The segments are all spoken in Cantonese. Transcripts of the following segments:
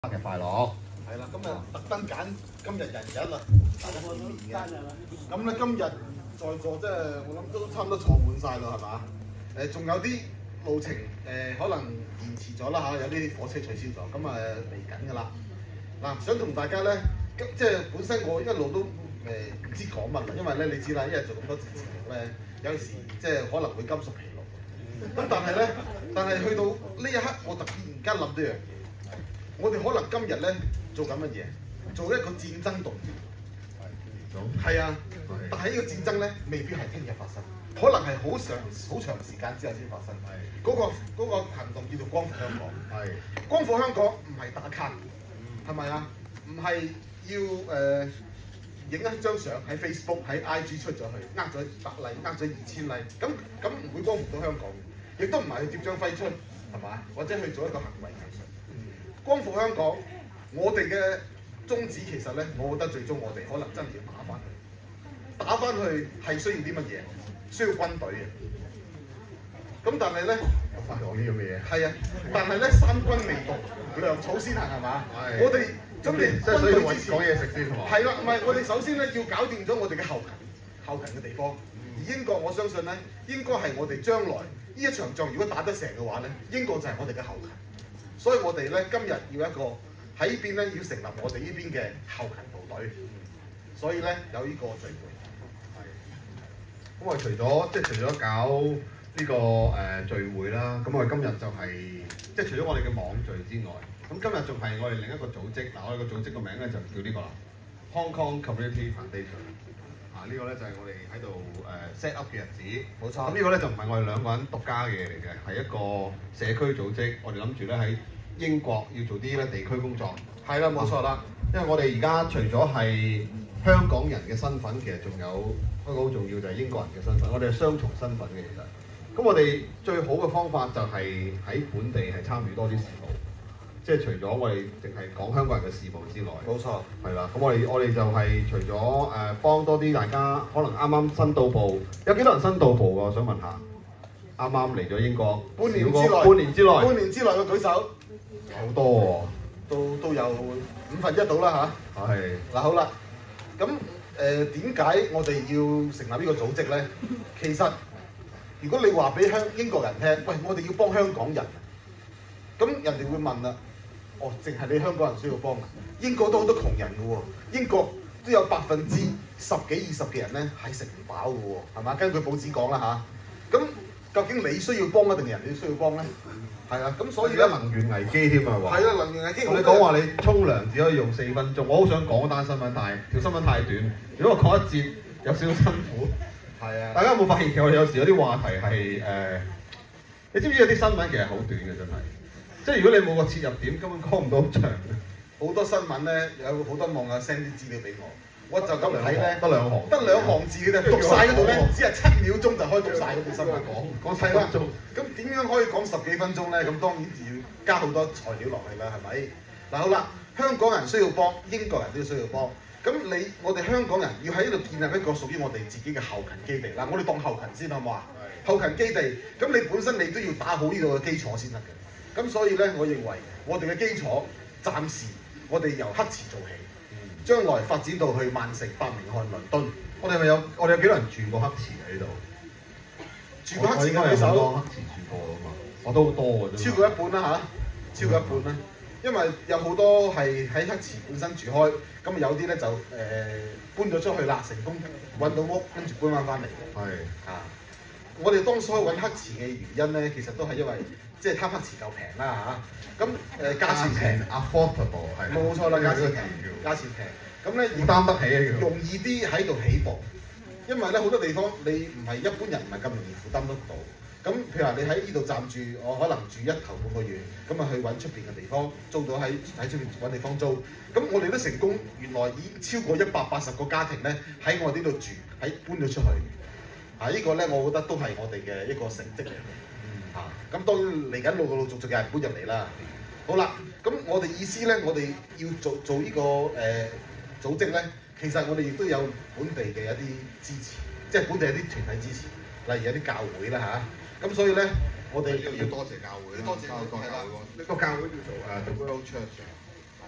嘅快樂。 係啦，咁啊特登揀今日人日啦，大家見面嘅。咁咧今日在座即係我諗都差唔多坐滿晒啦，係嘛？仲有啲路程可能延遲咗啦嚇，有啲火車取消咗，咁啊嚟緊㗎啦。嗱，想同大家咧，即係本身我一路都唔知講乜啦，因為咧你知啦，一日做咁多節目咧，有時即係可能會金屬疲勞。咁但係去到呢一刻，我突然間諗到一樣嘢。我哋可能今日咧做緊乜嘢？做一個戰爭動員。係啊，但係呢個戰爭咧未必係聽日發生，可能係好長時間之後先發生。嗰個行動叫做光復香港。光復香港唔係打卡，係咪啊？唔係要影一張相喺 Facebook 喺 IG 出咗去，呃咗100例，呃咗2000例，咁唔會光復到香港，亦都唔係去貼張揮春，係嘛？或者去做一個行為藝術。光復香港，我哋嘅宗旨其實咧，我覺得最終我哋可能真係要打翻去。打翻去係需要啲乜嘢？需要軍隊嘅。咁但係咧， 我發講呢咁嘅嘢。 係啊，但係咧三軍未動，糧草先行係嘛？我哋咁你即係所以揾講嘢食先係嘛？ 係啦，唔係我哋首先咧要搞掂咗我哋嘅後勤嘅地方。而英國我相信咧，應該係我哋將來呢一場仗如果打得成嘅話咧，英國就係我哋嘅後勤。所以我哋咧今日要一個喺呢邊咧要成立我哋呢邊嘅後勤部隊，所以咧有呢個聚會。 咁我哋除咗搞呢個聚會啦，咁我哋今日就係即係除咗我哋嘅網聚之外，咁今日仲係我哋另一個組織。嗱，我哋個組織個名咧就叫呢個啦 ，Hong Kong Community Foundation。呢個咧就係我哋喺度set up 嘅日子。 冇錯。 咁呢個咧就唔係我哋兩個人獨家嘅嘢嚟嘅，係一個社區組織。我哋諗住咧喺英國要做啲咧地區工作。 係啦，冇錯啦。 因為我哋而家除咗係香港人嘅身份，其實仲有一個好重要就係英國人嘅身份。我哋係雙重身份嘅其實。咁我哋最好嘅方法就係喺本地係參與多啲事務。即係除咗我哋淨係講香港人嘅事務之外， 冇錯， 係啦。咁我哋就係除咗幫多啲大家，可能啱啱新到埗，有幾多人新到埗㗎？我想問下，啱啱嚟咗英國， 半年之內嘅舉手， 好多喎， 都有1/5到啦嚇。 係嗱好啦，咁點解我哋要成立呢個組織咧？其實如果你話俾英國人聽，喂，我哋要幫香港人，咁人哋會問啦。哦，淨係你香港人需要幫啊！英國都好多窮人嘅喎，英國都有10%幾20嘅人咧係食唔飽嘅喎，係嘛？根據報紙講啦嚇。咁究竟你需要幫啊定係人哋需要幫咧？係啊，咁所以咧能源危機添啊話。 係啊，能源危機。 你講話你沖涼只可以用4分鐘，我好想講單新聞，但係條新聞太短。如果我講一節有少少辛苦。係啊。大家有冇發現其實我哋有時有啲話題係你知唔知有啲新聞其實好短嘅真係。即係如果你冇個切入點，根本講唔到好長。 好多新聞咧，有好多網友 send 啲資料俾我，我就咁睇咧， 得兩行字嘅啫，讀晒嗰度咧，只係7秒鐘就可以讀晒嗰條新聞講係啦。咁點樣可以講10幾分鐘咧？咁當然就要加好多材料落去啦，係咪？嗱好啦，香港人需要幫，英國人都需要幫。咁我哋香港人要喺呢度建立一個屬於我哋自己嘅後勤基地。嗱，我哋當後勤先好唔好啊？後勤基地，咁你本身你都要打好呢度嘅基礎先得嘅。咁所以咧，我認為我哋嘅基礎暫時我哋由黑池做起，將來發展到去曼城、伯明翰、倫敦。 我哋有幾多人住過黑池喺度？ 住過黑池嘅舉手。黑池住過啊嘛，我都好多嘅啫。 超過一半啦嚇，超過一半啦。因為有好多係喺黑池本身住開，咁有啲咧就搬咗出去啦，成功揾到屋，跟住搬翻嚟嘅。 係啊，我哋當初揾黑池嘅原因咧，其實都係因為。即係貪黑池夠平啦嚇，咁價錢平 ，affordable 係冇錯啦，價錢平，咁咧負擔得起啊， 容易啲喺度起步，因為咧好多地方你唔係一般人唔係咁容易負擔得到，咁譬如話你喺呢度暫住，我可能住頭半個月，咁啊去揾出邊嘅地方租到喺出邊揾地方租，咁我哋都成功，原來已經超過180個家庭咧喺我哋呢度住，喺搬咗出去，呢個咧我覺得都係我哋嘅一個成績嚟嘅。咁當然嚟緊陸續有人搬入嚟啦。好啦，咁我哋意思咧，我哋要做呢個組織咧，其實我哋亦都有本地嘅一啲支持，即係本地一啲團體支持，例如有啲教會啦嚇。咁所以咧，我哋要多謝教會啦，多謝教會。呢個教會叫做The World Church。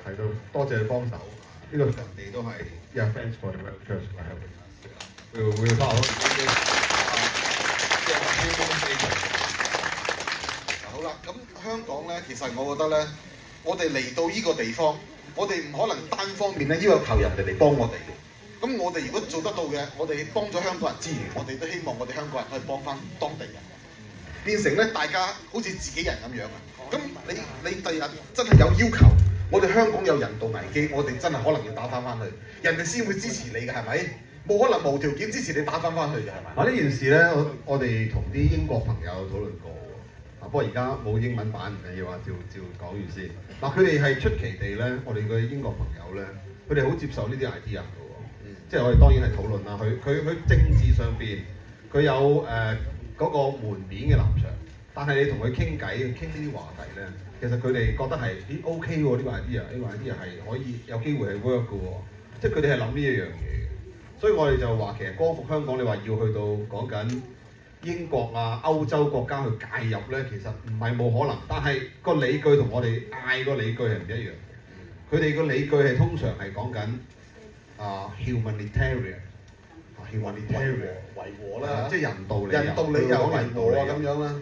提到多謝佢幫手，呢個場地都係 thanks for the church for helping us。會翻好。 好啦，咁香港咧，其實我覺得咧，我哋嚟到呢個地方，我哋唔可能單方面咧要求人哋嚟幫我哋嘅。咁我哋如果做得到嘅，我哋幫咗香港人之餘，我哋都希望我哋香港人可以幫翻當地人，變成咧大家好似自己人咁樣啊！咁你第日真係有要求，我哋香港有人道危機，我哋真係可能要打翻翻去，人哋先會支持你嘅，係咪？冇可能無條件支持你打翻翻去嘅，係咪？ 呢件事咧，我哋同啲英國朋友討論過喎。不過而家冇英文版唔緊要啊，照講完先。佢哋係出奇地咧，我哋嘅英國朋友咧，佢哋好接受呢啲 idea 嘅喎。即係我哋當然係討論啦。佢政治上邊佢有嗰個門面嘅立場，但係你同佢傾偈傾呢啲話題咧，其實佢哋覺得係OK 喎，呢個 idea 係可以有機會係 work 嘅喎。即係佢哋係諗呢一樣嘢。所以我哋就話其實光復香港，你話要去到講緊英國啊、歐洲國家去介入咧，其實唔係冇可能，但係個理據同我哋嗌個理據係唔一樣嘅。佢哋個理據係通常係講緊humanitarian 維和啦， 即係人道理由， 人道理由維和啊咁樣啦。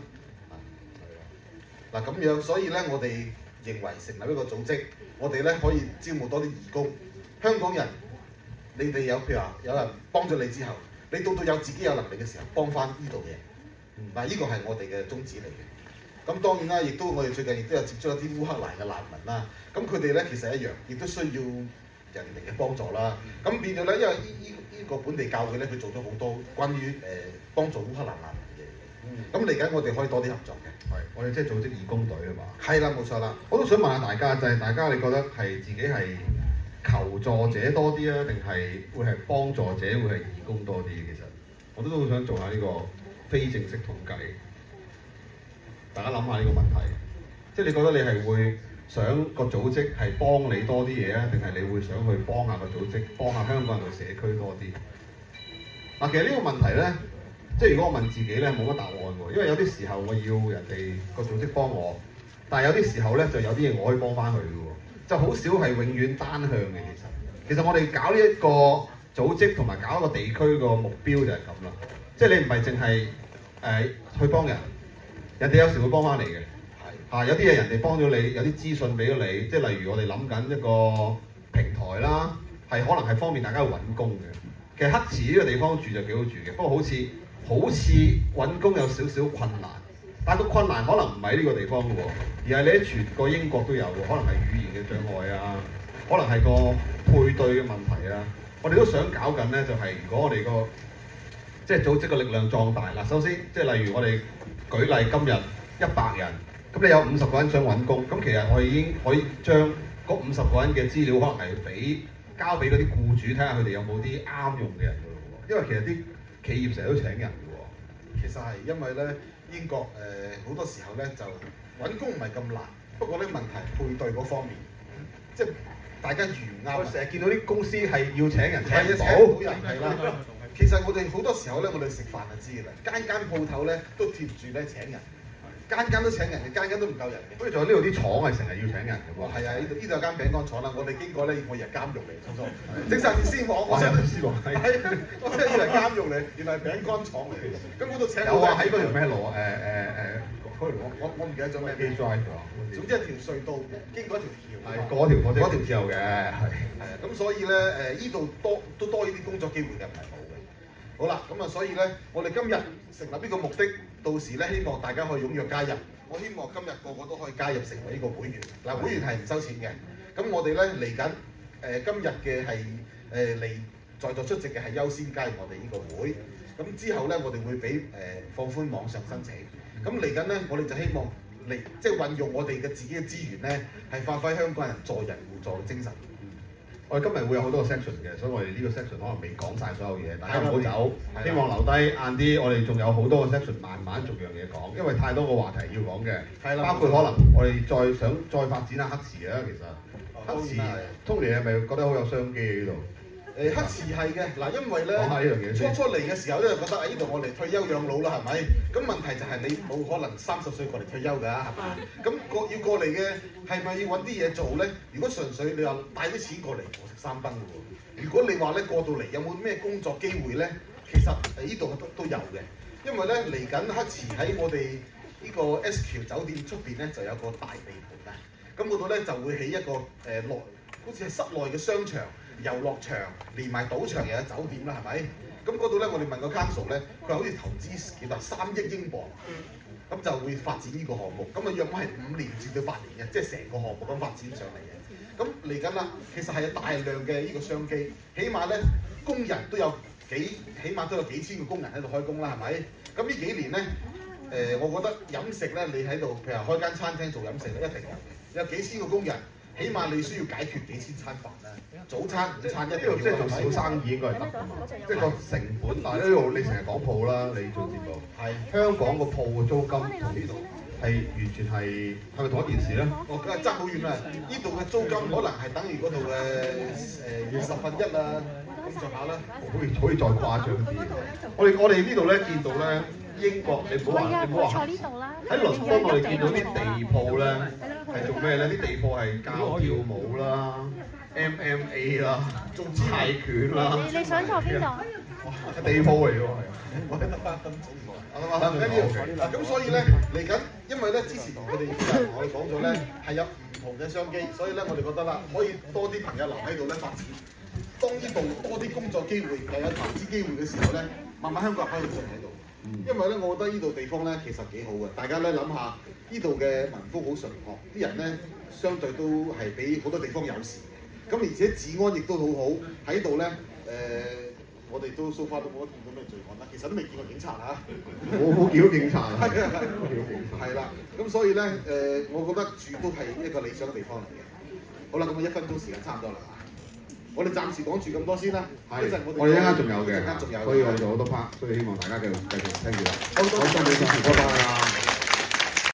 嗱咁樣，所以咧我哋認為成立一個組織，我哋咧可以招募多啲義工，香港人。你哋有譬如話有人幫咗你之後，你到有自己有能力嘅時候，幫翻呢度嘅人。嗱，呢個係我哋嘅宗旨嚟嘅。咁當然啦，亦都我哋最近亦都有接觸一啲烏克蘭嘅難民啦。咁佢哋咧其實一樣，亦都需要人哋嘅幫助啦。咁變咗咧，因為呢個本地教會咧，佢做咗好多關於幫助烏克蘭難民嘅嘢。咁嚟緊我哋可以多啲合作嘅。 係，我哋即係組織義工隊啊嘛。 係啦，冇錯啦。 我都想問下大家，就係大家你覺得係自己係求助者多啲啊，定係會係幫助者會係義工多啲？其實我都好想做下呢個非正式統計，大家諗下呢個問題。即係你覺得你係會想個組織係幫你多啲嘢啊，定係你會想去幫下個組織，幫下香港人嘅社區多啲？其實呢個問題咧，即係如果我問自己咧，冇乜答案喎，因為有啲時候我要人哋個組織幫我，但係有啲時候咧就有啲嘢我可以幫翻佢嘅喎。就好少係永遠單向嘅，其實我哋搞呢一個組織同埋搞一個地區個目標就係咁啦，即係你唔係淨係去幫人，人哋有時會幫翻你嘅，有啲嘢人哋幫咗你，有啲資訊俾咗你，即係例如我哋諗緊一個平台啦，係可能係方便大家去揾工嘅。其實黑池呢個地方住就幾好住嘅，不過好似揾工有少少困難。但係個困難可能唔係呢個地方嘅喎，而係你喺全個英國都有喎，可能係語言嘅障礙啊，可能係個配對嘅問題啊。我哋都想搞緊咧，就係如果我哋個即係組織嘅力量壯大嗱，首先即係例如我哋舉例今日100人，咁你有50個人想揾工，咁其實我哋已經可以將嗰50個人嘅資料可能係交俾嗰啲僱主睇下佢哋有冇啲啱用嘅人嘅喎，因為其實啲企業成日都請人嘅喎。 其實係因為咧。英國好多時候咧就揾工唔係咁難，不過咧問題配對嗰方面，即係大家遇唔啱。 我成日見到啲公司係要請人請唔到人，係啦。其實我哋好多時候咧，我哋食飯就知㗎啦，間鋪頭咧都貼住咧請人，間都請人嘅，間都唔夠人嘅。 不過仲有呢度啲廠係成日要請人嘅喎。 係啊，呢度有間餅乾廠啦，我哋經過咧，我以為監獄嚟，初初。正實先講，我真係以為監獄嚟，原來係餅乾廠嚟嘅。咁嗰度請有啊，喺嗰條咩路啊？ 我唔記得咗咩。 Gay Drive 啊。 總之係條隧道經過一條橋。 係嗰條之後嘅，係。 咁所以咧呢度都多呢啲工作機會嘅，唔係冇嘅。好啦，咁所以咧，我哋今日成立呢個目的，到時咧希望大家可以踴躍加入。我希望今日個個都可以加入成為呢個會員。嗱，會員係唔收錢嘅。咁我哋咧嚟緊今日嘅係嚟在座出席嘅係優先加入我哋呢個會。咁之後咧，我哋會俾放寬網上申請。咁嚟緊咧，我哋就希望即係運用我哋嘅自己嘅資源咧，係發揮香港人助人互助嘅精神。 我哋今日會有好多個 section 嘅，所以我哋呢個 section 可能未講晒所有嘢，大家唔好走，希望留低晏啲。我哋仲有好多個 section，慢慢逐樣嘢講，因為太多個話題要講嘅，包括可能我哋想再發展下黑池啊。其實黑池，Tony 係咪覺得好有商機喺呢度？ 黑池係嘅，嗱，因為咧講下呢樣嘢先初嚟嘅時候咧，就覺得呢度我哋退休養老啦，係咪？咁問題就係你冇可能30歲過嚟退休㗎，係咪？咁要過嚟嘅係咪要揾啲嘢做咧？如果純粹你話帶啲錢過嚟，我食3崩嘅喎。如果你話咧過到嚟有冇咩工作機會咧？其實呢度都有嘅，因為咧嚟緊黑池喺我哋呢個 S 橋酒店出邊咧就有個大地盤啊，咁嗰度咧就會起一個好似係室內嘅商場、遊樂場，連埋賭場又有酒店啦，係咪？咁嗰度咧，我哋問個 council 咧，佢話好似投資幾多3億英鎊，咁就會發展呢個項目。咁啊，約莫係5年至到8年嘅，即係成個項目咁發展上嚟嘅。咁嚟緊啦，其實係有大量嘅呢個商機，起碼咧工人都有起碼都有幾千個工人喺度開工啦，係咪？咁呢幾年咧，我覺得飲食咧，你喺度譬如開間餐廳做飲食咧，一定有幾千個工人。起碼你需要解決幾千餐飯啦，早餐、午餐一定要。 即係做小生意應該係得㗎嘛，即係個成本。但係呢度你成日講鋪啦，你做節目係香港個鋪嘅租金同呢度係完全係咪同一件事咧？ 哦，梗係爭好遠啦！呢度嘅租金可能係等於嗰度嘅1/20啊，咁上下啦。 可以再誇張啲。我哋呢度咧見到咧。英國你唔好話喺倫敦我哋見到啲地鋪咧係做咩咧？啲地鋪係教跳舞啦、MMA 啦、做泰拳啦。 你想坐邊度？ 地鋪嚟㗎喎，係。 我喺度翻分鐘喎。唔緊要。咁所以咧嚟緊，因為咧之前我哋同我哋講咗咧係有唔同嘅商機，所以咧我哋覺得啦，可以多啲朋友留喺度咧發展。當呢度多啲工作機會又有投資機會嘅時候咧，慢慢香港人可以進喺度。因為咧，我覺得呢度地方咧其實幾好嘅，大家咧諗下，呢度嘅民風好淳樸，啲人咧相對都係比好多地方友善嘅。咁而且治安亦都好好，喺度咧我哋都 so far 都冇得見到咩罪案啦，其實都未見過警察嚇。 冇見到警察。 係啦，咁所以咧我覺得住都係一個理想嘅地方嚟嘅。好啦，咁我1分鐘時間差唔多啦。我哋暫時講住咁多先啦。 係，我哋一陣間仲有嘅，所以我哋做好多 part，所以希望大家繼續聽住啦。好，多謝你，拜拜。